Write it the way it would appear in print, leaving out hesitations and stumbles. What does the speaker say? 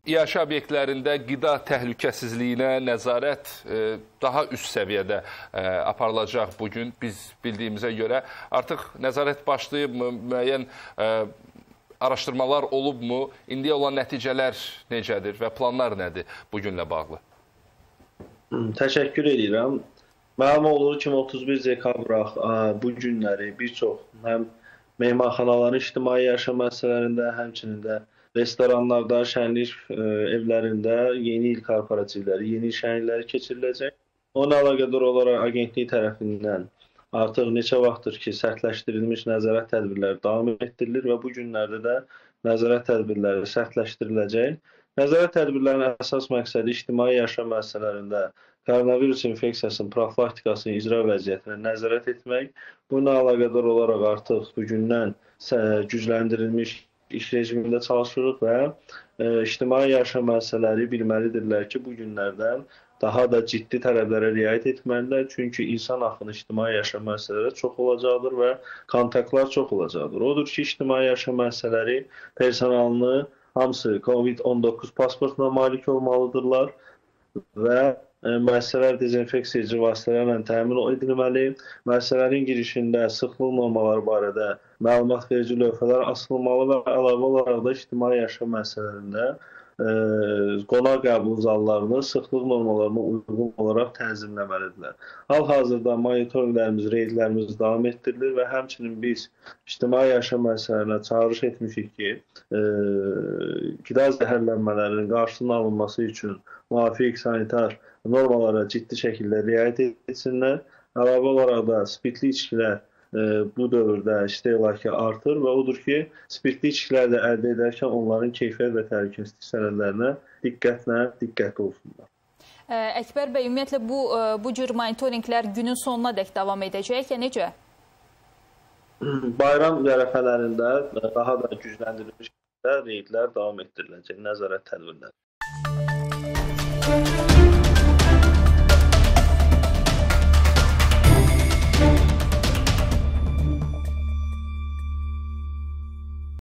Yaşayış obyektlərində qida təhlükəsizliyinə nəzarət daha üst səviyyədə aparılacaq bugün. Biz bildiyimizə görə artıq nəzarət başlayıbmı, müəyyən araşdırmalar olubmu, indiyə olan nəticələr necədir və planlar nədir bugünlə bağlı? Təşəkkür edirəm. Məlum olur ki, 31 dekabr bu günləri bir çox həm mehmanxanaların ictimai yaşam məsələlərində, həmçinin də restoranlarda, şənlik evlərində yeni il korporativləri, yeni il şənlikləri keçiriləcək. Ona əlaqədar olaraq agentlik tərəfindən artıq neçə vaxtdır ki, sərtləşdirilmiş nəzarət tədbirləri davam etdirilir və bu günlərdə də nəzarət tədbirləri sərtləşdiriləcək. Nəzarət tədbirlərinin əsas məqsədi ictimai yaşam məsələlərində koronavirus infeksiyasının profilaktikasının icra vəziyyətinə nəzarət etmək. Buna əlaqədar olaraq artıq bugündən gücləndirilmiş iş rejimində çalışırıq və ictimai yaşam məsələləri bilməlidirlər ki, bu günlərdən daha da ciddi tələblərə riayət etməlidirlər. Çünki insan axını ictimai yaşam məsələləri çox olacaqdır və kontaktlar çox olacaqdır. Odur ki, ictimai yaşam məsələləri personalını hamısı COVID-19 pasportuna malik olmalıdırlar və müəssisələr dezinfeksiya edici vasitələrlə təmin edilməli. Müəssisələrin girişində sıxlıq normaları barədə məlumat verici lövhələr asılmalı və əlavə olaraq da ictimai yaşam məsələlərində qonaq qəbul zallarını sıxlıq normalarına uyğun olaraq tənzimləməlidirlər. Hal-hazırda monitorinqlərimiz, reydlərimiz davam etdirilir və həmçinin biz ictimai yaşam məsələlərinə çağırış etmişik ki, qida zəhərlənmələrinin qarşısının alınması üçün müvafiq sanitar normalara ciddi şəkildə riayət etsinlər. Əlavə olaraq da spirtli içkilər bu dövrdə istehlakı artır və odur ki, spirtli içkilər də əldə edərkən onların keyfiyyət və təhlükəsizlik sənədlərinə diqqətli olsunlar. Əkbər bəy, ümumiyyətlə bu cür monitorinqlər günün sonuna dək davam edəcək, ya necə? Bayram ərəfələrində daha da gücləndirilmiş reydlər davam etdiriləcək, nəzarət tədbirləri.